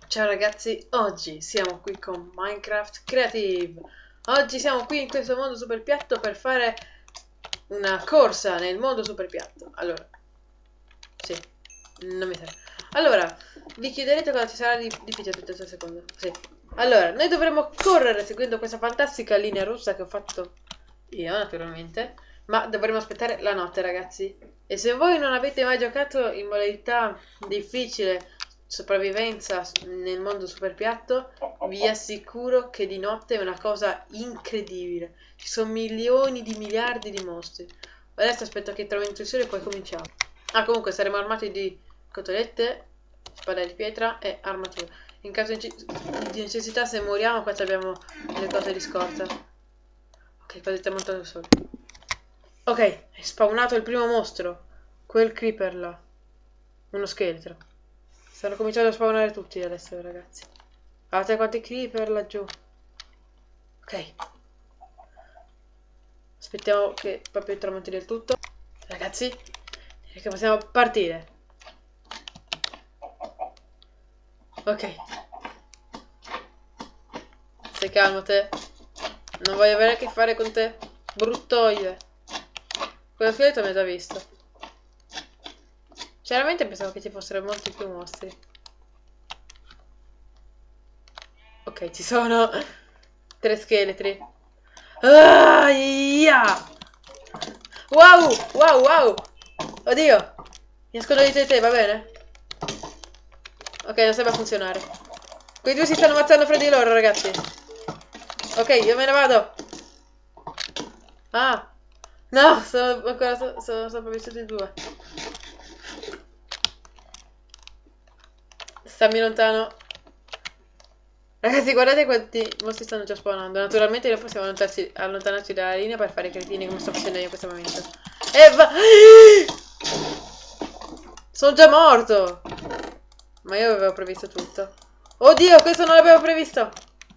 Ciao ragazzi, oggi siamo qui con Minecraft Creative. Oggi siamo qui in questo mondo super piatto per fare una corsa nel mondo super piatto. Allora, sì, non mi serve. Allora, vi chiederete cosa ci sarà di difficile. Aspetta un secondo. Sì. Allora, noi dovremo correre seguendo questa fantastica linea rossa che ho fatto io, naturalmente. Ma dovremo aspettare la notte, ragazzi. E se voi non avete mai giocato in modalità difficile sopravvivenza nel mondo super piatto, vi assicuro che di notte è una cosa incredibile. Ci sono milioni di miliardi di mostri. Adesso aspetto che tramonti il sole e poi cominciamo. Ah, comunque saremo armati di cotolette, spada di pietra e armatura. In caso di necessità, se moriamo, qua abbiamo le cose di scorta. Ok, quasi tramontato il sole. Ok, è spawnato il primo mostro. Quel creeper là. Uno scheletro. Stanno cominciando a spawnare tutti adesso, ragazzi. Guardate quanti creeper laggiù. Ok. Aspettiamo che proprio tramonti del tutto. Ragazzi, direi che possiamo partire. Ok. Stai calmo te. Non voglio avere a che fare con te. Bruttoide. Quello scheletro mi ha già visto. Sinceramente pensavo che ci fossero molti più mostri. Ok, ci sono 3 scheletri. Ah, yeah! Wow, wow, wow. Oddio. Mi nascondo dietro di te, va bene? Ok, non sembra funzionare. Quei due si stanno ammazzando fra di loro, ragazzi. Ok, io me ne vado. Ah. No, sono ancora sono sopravvissuti due. Stammi lontano. Ragazzi, guardate quanti mostri stanno già spawnando. Naturalmente noi possiamo allontanarci dalla linea per fare i cretini come sto facendo io in questo momento. E va... Sono già morto! Ma io avevo previsto tutto. Oddio, questo non l'avevo previsto!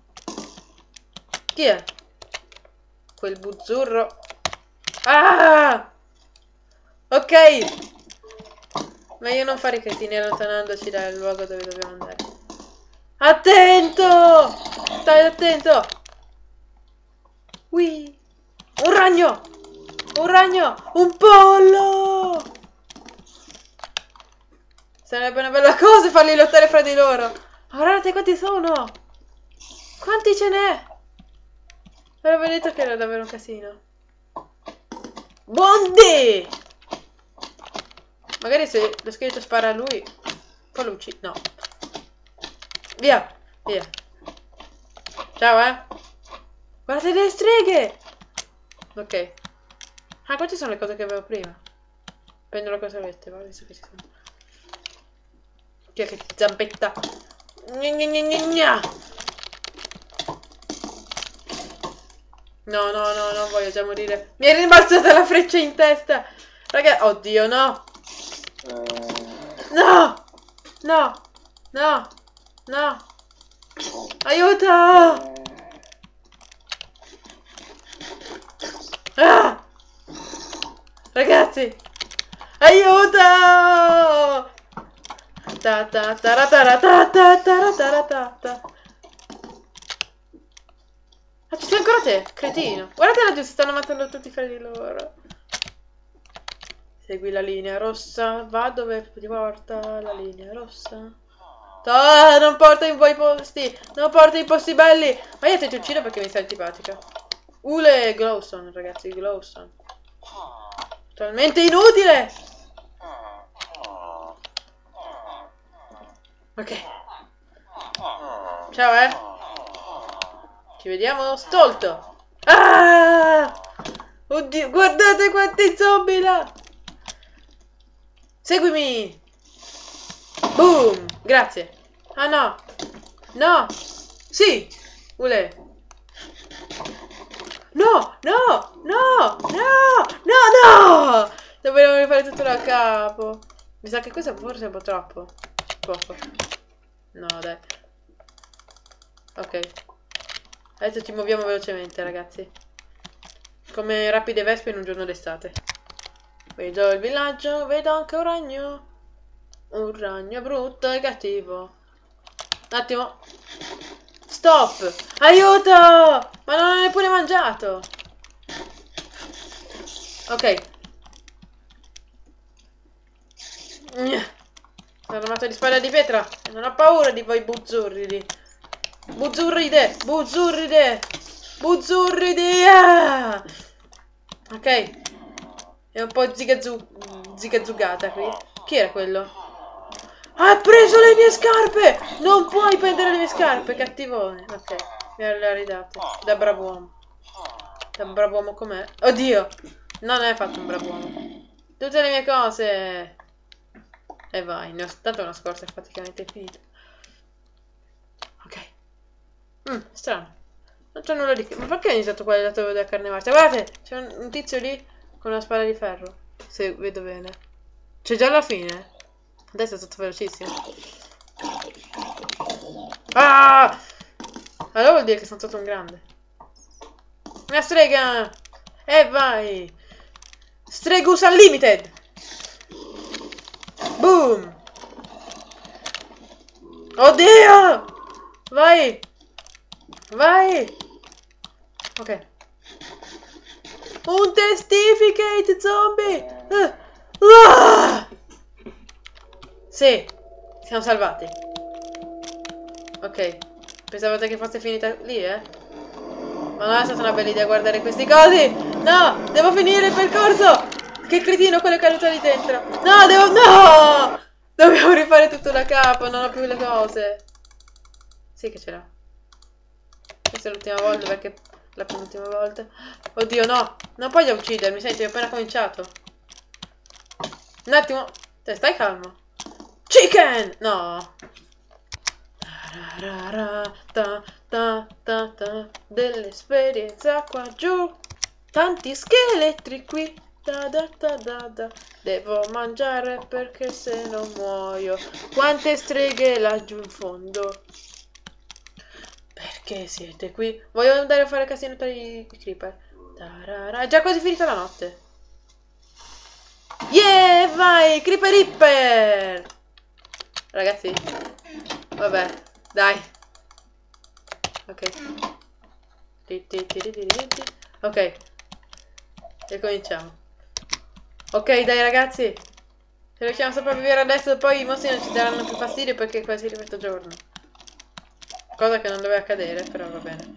Chi è? Quel buzzurro. Ah! Ok! Meglio non fare i cretini allontanandoci dal luogo dove dobbiamo andare. Attento! Stai attento! Ui! Un ragno! Un ragno! Un pollo! Sarebbe una bella cosa farli lottare fra di loro. Ma guardate quanti sono! Quanti ce n'è? Avevo detto che era davvero un casino. Bondi! Magari se lo scheletro spara a lui, poi lo uccide. No. Via! Via. Ciao, Guardate le streghe! Ok. Ah, queste sono le cose che avevo prima. Prendo la cosa avete, va? Visto che ci sono. Chi è che zampetta? Gna. No, no, no, non voglio già morire. Mi è rimbalzata la freccia in testa. Raga, oddio, no. No! No! No! No! Aiuto! Ah! Ragazzi! Aiuto! Ta ta ta ta ta ta ta ta ta. Ah, ci sei ancora te, cretino. Guardate laggiù, si stanno matando tutti fra di loro. Segui la linea rossa, va dove ti porta la linea rossa. Ah, non porta in voi posti, non porta in posti belli. Ma io ti uccido perché mi sei antipatica. Ule Glowstone, ragazzi, Glowstone. Totalmente inutile. Ok. Ciao, Ci vediamo stolto. Ah! Oddio, guardate quanti zombie là. Seguimi. Boom. Grazie. Ah no. No. Sì. Ule. No, no, no, no, no, no. Dovremmo rifare tutto da capo. Mi sa che questo forse è un po' troppo. Poco. No, dai. Ok. Adesso ci muoviamo velocemente, ragazzi. Come rapide vespe in un giorno d'estate. Vedo il villaggio, vedo anche un ragno. Un ragno brutto e cattivo. Un attimo. Stop! Aiuto! Ma non ho neppure mangiato! Ok. Sono armato di spada di pietra e non ho paura di voi buzzurridi. Buzzurride! Buzzurride! Buzzurridi! Ah! Ok. È un po' zigazzugata qui. Chi era quello? Ha preso le mie scarpe! Non puoi prendere le mie scarpe, cattivone. Ok, me le ha ridate. Da bravo uomo com'è? Oddio! Non è fatto un bravo uomo. Tutte le mie cose! E vai, ne ho dato una scorsa, è praticamente finita. Ok. Strano. Non c'è nulla di che. Ma perché ho iniziato qua lato della carne marcia? Guardate, c'è un tizio lì con una spada di ferro. Se vedo bene. C'è già la fine. Adesso è stato velocissimo. Ah! Allora vuol dire che sono stato un grande. Una strega! E vai! Stregus Unlimited! Boom! Oddio! Vai! Vai! Ok. Un testificate zombie! Sì, siamo salvati. Ok. Pensavate che fosse finita lì, eh? Ma non è stata una bella idea guardare questi cosi! No! Devo finire il percorso! Che cretino quello che è caduto lì dentro! No, No! Dobbiamo rifare tutto da capo, non ho più le cose. Sì che ce l'ho. Questa è l'ultima volta perché... La penultima volta. Oddio, no! Non puoi uccidermi, senti, ho appena cominciato. Un attimo. Te, stai calmo. Chicken! No! Dell'esperienza qua giù. Tanti scheletri qui. Devo mangiare perché se non muoio. Quante streghe laggiù in fondo. Perché siete qui? Voglio andare a fare casino per i creeper. È già quasi finita la notte. Yeah, vai, creeper ripper! Ragazzi, vabbè, dai. Ok. Ok. E cominciamo. Ok, dai ragazzi. Se riusciamo a sopravvivere adesso, poi i mostri non ci daranno più fastidio perché è quasi arrivato giorno. Cosa che non doveva accadere, però va bene.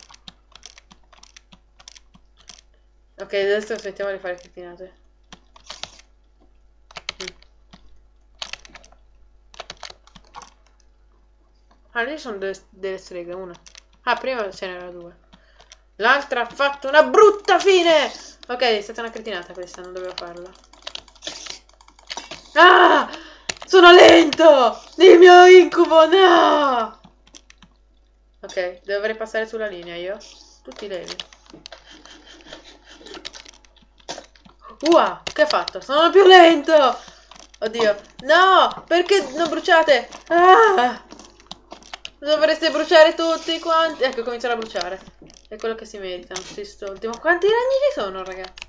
Ok, adesso smettiamo di fare cretinate. Ah, lì sono delle streghe, una. Ah, prima ce n'era due. L'altra ha fatto una brutta fine! Ok, è stata una cretinata questa, non dovevo farla. Ah! Sono lento! Il mio incubo, no! Ok, dovrei passare sulla linea io. Tutti levi. Che ha fatto? Sono più lento! Oddio. No! Perché non bruciate? Ah! Dovreste bruciare tutti quanti. Ecco, cominciano a bruciare. È quello che si meritano, sti stolti. Ma quanti ragni ci sono, ragazzi?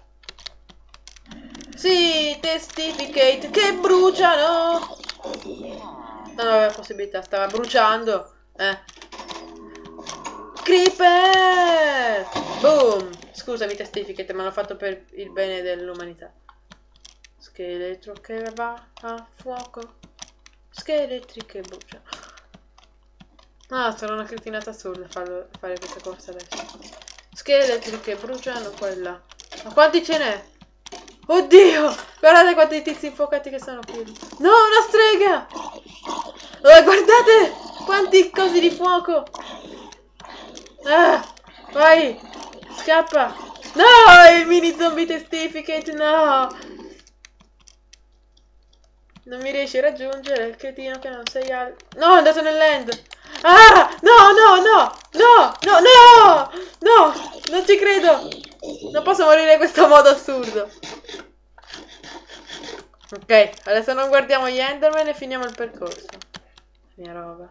Sì, testificate che bruciano! Non aveva possibilità, stava bruciando. Creeper! Boom! Scusami, testificate, ma l'ho fatto per il bene dell'umanità. Scheletro che va a fuoco. Scheletri che bruciano. Ah, sarà una cretinata assurda fare questa corsa adesso. Scheletri che bruciano quella. Ma quanti ce n'è? Oddio! Guardate quanti tizi infuocati che sono qui. No, una strega! Oh, guardate! Quanti cosi di fuoco! Ah! Vai! Scappa! No! Il mini zombie testificate, no! Non mi riesci a raggiungere, il cretino che non sei No, è andato nell'end! Ah! No, no, no! No! No, no! No! Non ci credo! Non posso morire in questo modo assurdo. Ok, adesso non guardiamo gli Enderman e finiamo il percorso. Mia roba.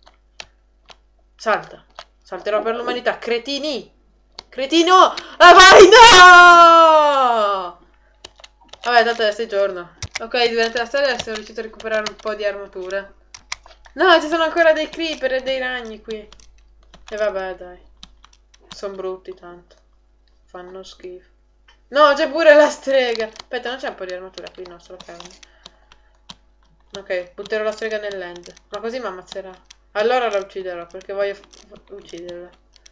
Salta. Salterò per l'umanità. Cretini! Cretino! Ah, vai! No! Vabbè, tanto adesso è giorno. Ok, durante la storia sono riuscito a recuperare un po' di armatura. No, ci sono ancora dei creeper e dei ragni qui. E vabbè, dai. Sono brutti tanto. Fanno schifo. No, c'è pure la strega. Aspetta, non c'è un po' di armatura qui? No, solo carne. Ok, butterò la strega nell'end. Ma così mi ammazzerà. Allora la ucciderò, perché voglio ucciderla.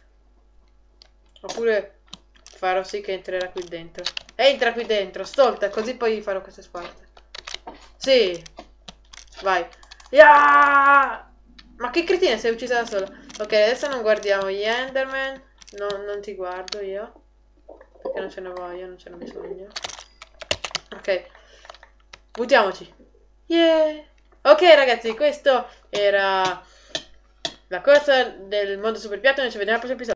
Oppure farò sì che entrerà qui dentro. Entra qui dentro, stolta, così poi farò queste sparte. Sì, vai. Ya! Ma che cretina, sei uccisa da sola. Ok, adesso non guardiamo gli Enderman. No, non ti guardo io. Perché non ce ne voglio, non ce ne ho bisogno. Ok, buttiamoci. Yeah! Ok ragazzi, questo era la corsa del mondo super piatto. Noi ci vediamo al prossimo episodio.